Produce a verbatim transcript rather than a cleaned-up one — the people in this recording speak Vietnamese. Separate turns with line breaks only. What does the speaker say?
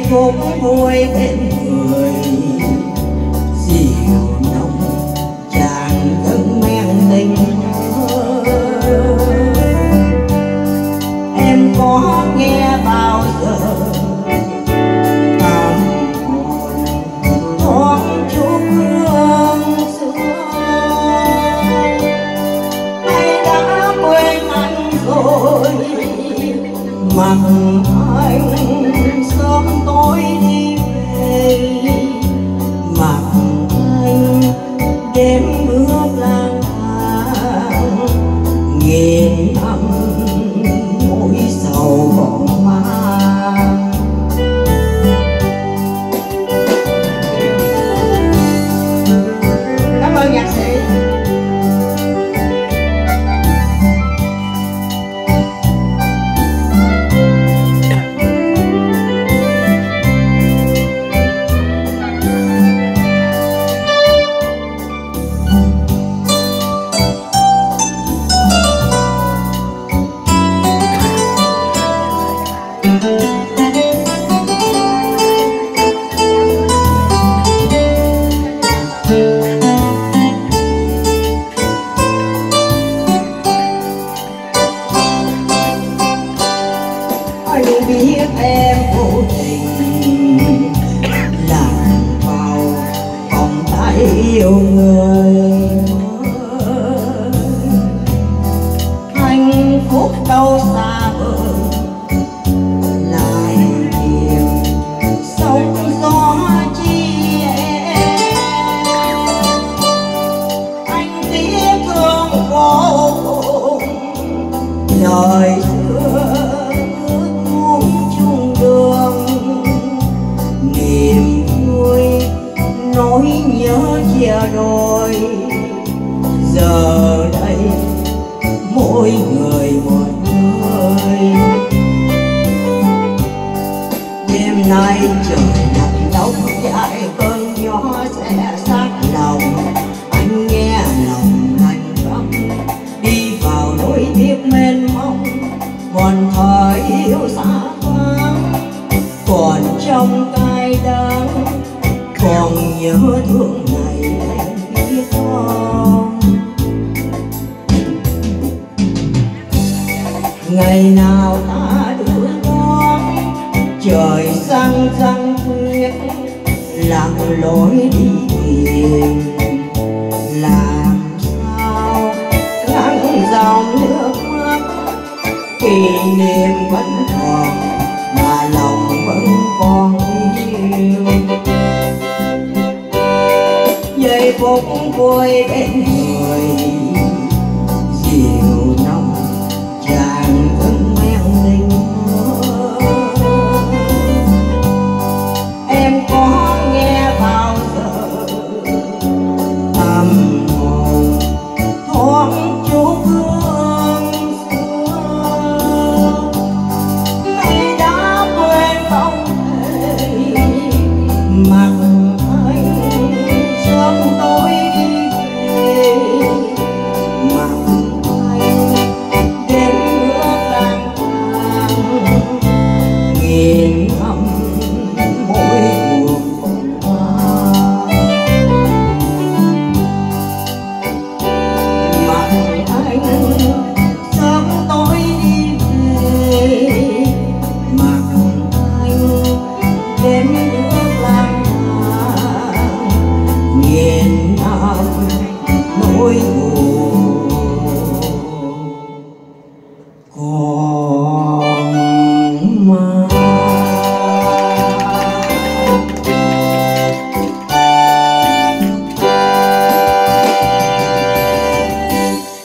phút vui bên người dịu nồng tràn cơn men tình em có nghe bao giờ tâm hồn thoáng chút hương xưa hay đã quên anh rồi mặc anh sớm tối đi về mặc anh đêm bước lang thang nghìn năm nỗi sầu còn mang. Cảm ơn nhạc sĩ. Anh biết em vô tình làm vào vòng tay yêu người, hạnh phúc đâu xa vời lại niềm sóng gió chi em. Anh tiếc thương vô cùng lời xưa nỗi nhớ chia đôi giờ đây mỗi người một nơi. Đêm nay trời lạnh đông dài cơn gió sẽ sát lòng anh nghe lòng lạnh câm đi vào nỗi tiếc mênh mông còn thời yêu xa vắng còn trong cay đắng còn nhớ thương ngày anh biết không. Ngày nào ta đưa đón trời sang răng khuyết lặng lối đi tìm làm sao lắng dòng nước mắt kỷ niệm vẫn còn mà lòng vẫn còn yêu. Giây phút vui bên người